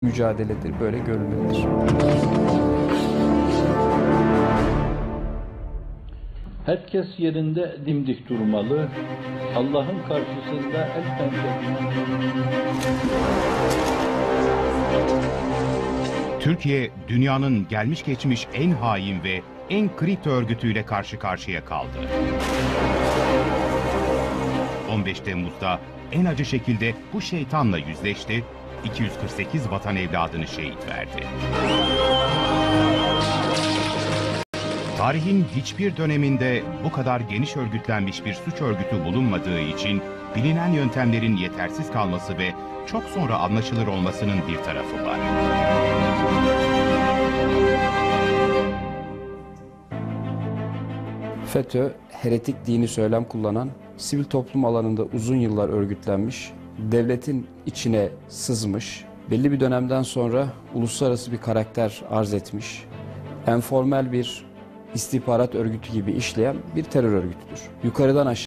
mücadeledir, böyle görülmelidir. Herkes yerinde dimdik durmalı. Allah'ın karşısında el pençe. Türkiye, dünyanın gelmiş geçmiş en hain ve en kripto örgütüyle karşı karşıya kaldı. 15 Temmuz'da en acı şekilde bu şeytanla yüzleşti, 248 vatan evladını şehit verdi. Tarihin hiçbir döneminde bu kadar geniş örgütlenmiş bir suç örgütü bulunmadığı için bilinen yöntemlerin yetersiz kalması ve çok sonra anlaşılır olmasının bir tarafı var. FETÖ, heretik dini söylem kullanan, sivil toplum alanında uzun yıllar örgütlenmiş, devletin içine sızmış, belli bir dönemden sonra uluslararası bir karakter arz etmiş, enformel bir istihbarat örgütü gibi işleyen bir terör örgütüdür. Yukarıdan aşağı